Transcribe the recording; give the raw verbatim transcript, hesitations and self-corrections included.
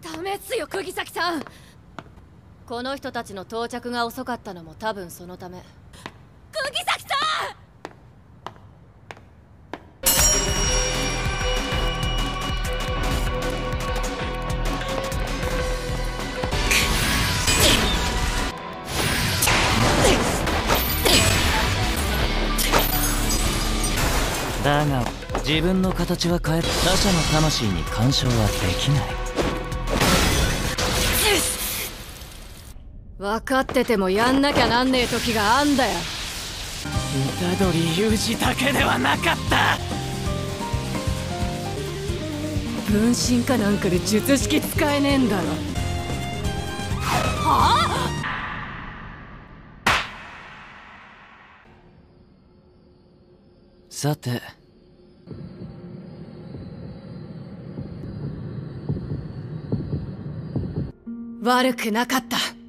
ダメっすよ釘崎さん。この人たちの到着が遅かったのも多分そのため。釘崎さん！ だが自分の形は変え、他者の魂に干渉はできない。 分かっててもやんなきゃなんねえ時があんだよ。 虎杖裕二だけではなかった。 分身かなんかで術式使えねえんだろ。はあ！ さて悪くなかった。